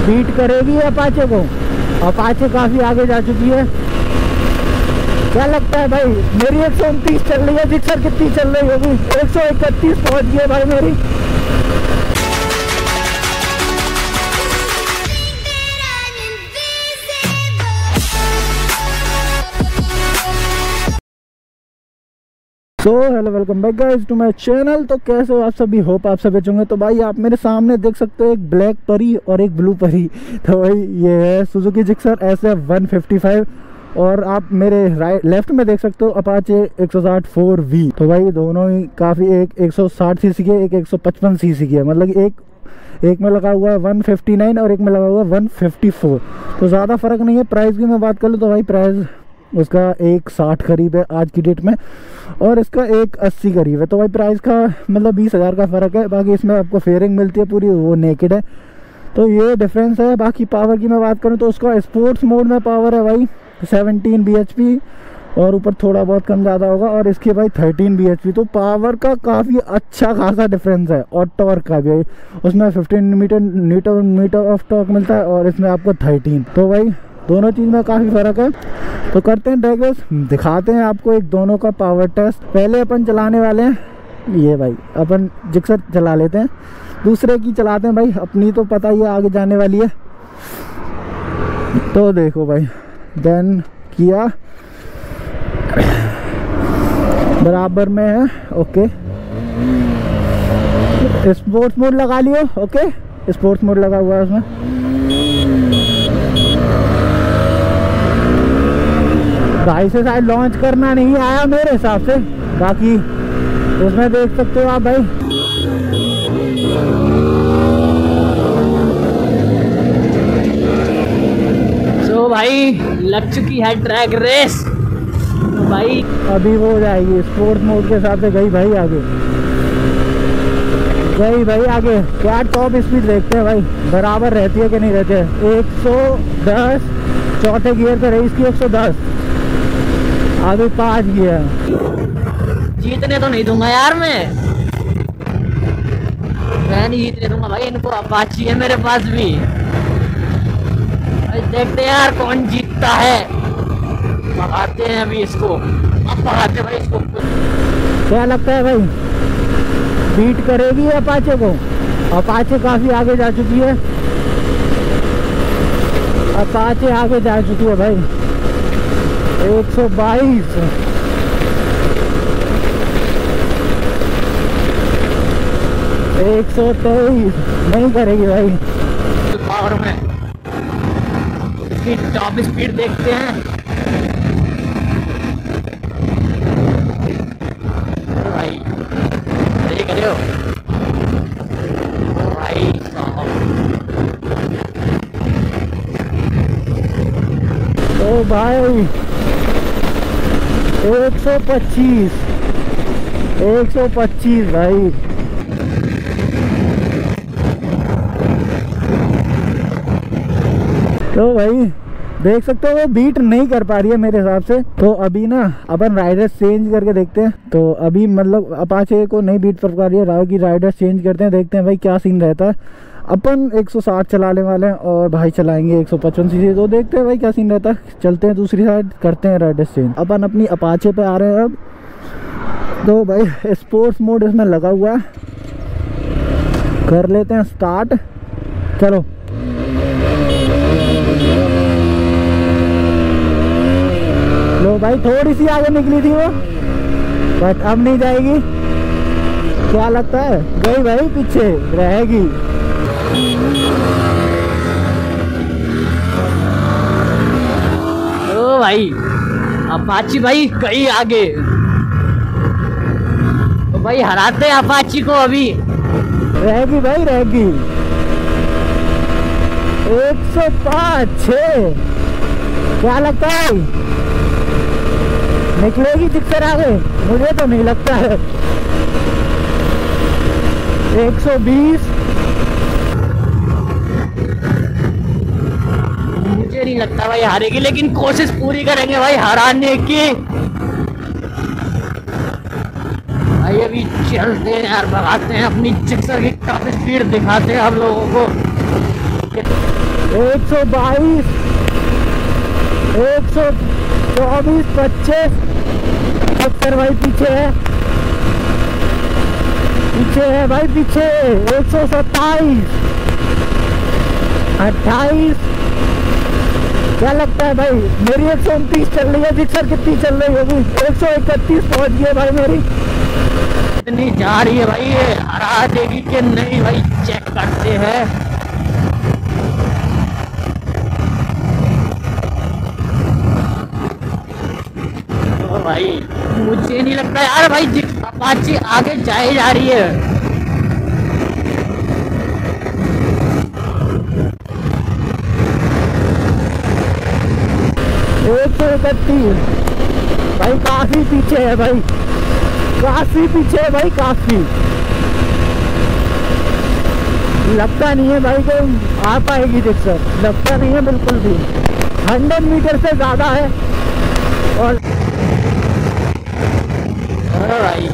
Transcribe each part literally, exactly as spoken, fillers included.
Beat करेगी Apache को। Apache काफी आगे जा चुकी है। क्या लगता है भाई? मेरी एक सौ उनतीस चल रही है, जिक्सर कितनी चल रही होगी? एक सौ इकतीस पहुंच गई है भाई मेरी। So hello, welcome back guys to my channel. तो कैसे हो आप सभी? होप आप सभी अच्छे होंगे। तो भाई आप मेरे सामने देख सकते हो एक ब्लैक परी और एक ब्लू परी। तो भाई ये है Suzuki Gixxer S F one fifty five और आप मेरे राइट लेफ्ट में देख सकते हो अपाचे एक सौ साठ फोर वी। तो भाई दोनों ही काफ़ी, एक एक सौ साठ सीसी के, एक एक सौ पचपन सीसी की है। मतलब एक एक में लगा हुआ है वन फिफ्टी नाइन और एक में लगा हुआ है वन फिफ्टी फोर। तो ज़्यादा फ़र्क नहीं है। प्राइस की मैं बात कर लूँ तो भाई प्राइस उसका एक साठ करीब है आज की डेट में और इसका एक अस्सी करीब है। तो भाई प्राइस का मतलब बीस हज़ार का फ़र्क है। बाकी इसमें आपको फेयरिंग मिलती है पूरी, वो नेकेड है। तो ये डिफरेंस है। बाकी पावर की मैं बात करूँ तो उसका स्पोर्ट्स मोड में पावर है भाई सेवनटीन बी एच पी और ऊपर थोड़ा बहुत कम ज़्यादा होगा, और इसके भाई थर्टीन बी एच पी। तो पावर का काफ़ी अच्छा खासा डिफरेंस है। और टॉर्क का भी उसमें fifteen metre newton metre of torque मिलता है और इसमें आपको थर्टीन। तो भाई दोनों चीज़ में काफ़ी फ़र्क है। तो करते हैं ड्रैग रेस, दिखाते हैं आपको एक दोनों का पावर टेस्ट। पहले अपन चलाने वाले हैं ये भाई, अपन जिक्सर चला लेते हैं, दूसरे की चलाते हैं भाई। अपनी तो पता ही है आगे जाने वाली है। तो देखो भाई, देन किया बराबर में है। ओके, स्पोर्ट्स मोड लगा लियो। ओके, स्पोर्ट्स मोड लगा हुआ है उसमें। भाई से शायद लॉन्च करना नहीं आया मेरे हिसाब से। बाकी उसमें देख सकते हो आप भाई। तो भाई लग चुकी है ट्रैक रेस। तो भाई अभी वो हो जाएगी स्पोर्ट्स मोड के हिसाब से। गई भाई आगे, गई भाई आगे। क्या टॉप स्पीड देखते हैं भाई, बराबर रहती है कि नहीं रहती है। एक सौ दस चौथे गियर पे रही इसकी, एक सौ दस अभी पाँच गियर। जीतने तो नहीं दूंगा यार, मैं मैं नहीं जीतने दूंगा भाई इनको। अपाची है मेरे पास भी। देखते हैं यार कौन जीतता है। भगाते हैं अभी इसको, अब भगाते भाई इसको। क्या लगता है भाई, बीट करेगी अपाचे को? अपाचे काफी आगे जा चुकी है। अपाचे आगे जा चुकी है भाई। एक सौ बाईस, एक सौ तेईस नहीं करेगी भाई। पावर में इसकी टॉप स्पीड देखते हैं भाई। सही करे हो भाई साहब। तो भाई एक सौ पच्चीस, एक सौ पच्चीस भाई। तो भाई देख सकते हो वो बीट नहीं कर पा रही है मेरे हिसाब से। तो अभी ना अपन राइडर चेंज करके देखते हैं। तो अभी मतलब अपाचे को नहीं बीट कर पा रही है, राव की राइडर चेंज करते हैं, देखते हैं भाई क्या सीन रहता है। अपन एक सौ साठ चलाने वाले हैं और भाई चलाएंगे एक सौ पचपन सीसी। तो देखते हैं भाई क्या सीन रहता है। चलते हैं दूसरी साइड, करते हैं राइडर चेंज। अपन अपनी अपाचे पे आ रहे हैं अब। तो भाई स्पोर्ट्स मोड इसमें लगा हुआ है, कर लेते हैं स्टार्ट। चलो लो भाई, थोड़ी सी आगे निकली थी वो, बट अब नहीं जाएगी। क्या लगता है? गई भाई, पीछे रहेगी। ओ भाई अपाची भाई गई आगे। तो भाई हराते हैं अपाची को अभी। रहेगी भाई, रहेगी। एक सौ पाँच छः। क्या लगता है निकलेगी जिक्सर आगे? मुझे तो नहीं लगता है। एक सौ बीस, मुझे नहीं लगता भाई हारेगी, लेकिन कोशिश पूरी करेंगे भाई हराने की। भाई अभी चलते हैं यार, भगाते हैं अपनी जिक्सर की टॉप स्पीड दिखाते हैं हम लोगों को। एक सौ बाईस, एक सौ चौबीस, पच्चीस। जिक्सर भाई पीछे है, पीछे है भाई पीछे। एक सौ सत्ताईस, अट्ठाईस। क्या लगता है भाई मेरी एक सौ उनतीस चल रही है, जिक्सर कितनी चल रही होगी? एक सौ इकतीस पहुंच गई है भाई मेरी। इतनी जा रही है भाई, ये हरा देगी कि नहीं भाई, चेक करते हैं। ओ भाई मुझे नहीं लगता यार भाई अपाची आगे जाए जा रही है। एक सौ इकतीस भाई, काफी पीछे है भाई, काफी पीछे है भाई, काफी। लगता नहीं है भाई को आ पाएगी जिक्सर, लगता नहीं है बिल्कुल भी। हंड्रेड मीटर से ज्यादा है। और भाई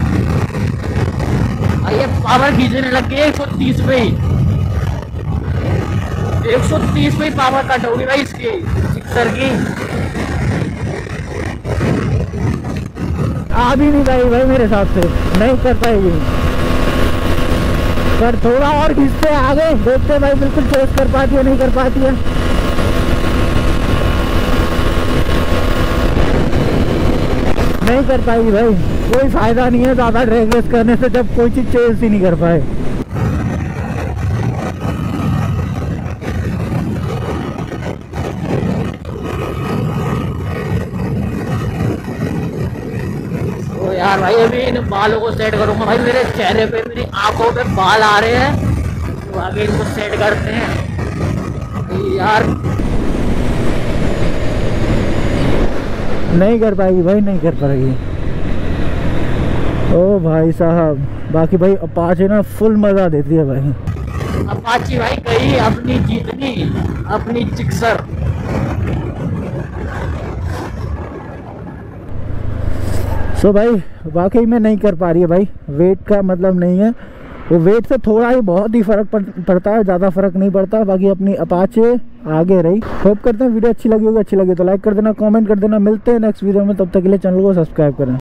ये पावर खींचने लग गई एक सौ तीस पे ही, एक सौ तीस पे ही पावर कट होगी भाई इसकी जिक्सर की। आ भी नहीं पाएगी भाई मेरे हिसाब से, नहीं कर पाएगी। पर थोड़ा और खींचते आगे, देखते भाई बिल्कुल चेस कर पाती है नहीं कर पाती है। नहीं कर पाएगी भाई, कोई फायदा नहीं है ज्यादा ड्रैग रेस करने से जब कोई चीज चेस ही नहीं कर पाए। तो यार भाई अभी इन बालों को सेट करूंगा भाई, मेरे चेहरे पे मेरी आंखों पे बाल आ रहे हैं, तो आगे इनको सेट करते हैं यार। नहीं कर पाएगी भाई, नहीं कर पाएगी। ओ भाई साहब, बाकी भाई अपाचे ना फुल मजा देती है भाई। अपाची भाई गई अपनी जीतनी, अपनी जिक्सर। सो भाई वाकई में नहीं कर पा रही है भाई, वेट का मतलब नहीं है, वो वेट से थोड़ा ही बहुत ही फर्क पड़ता है, ज़्यादा फर्क नहीं पड़ता। बाकी अपनी अपाचे आगे रही। होप करते हैं वीडियो अच्छी लगी होगी, अच्छी लगी तो लाइक कर देना, कमेंट कर देना। मिलते हैं नेक्स्ट वीडियो में, तब तक के लिए चैनल को सब्सक्राइब करें।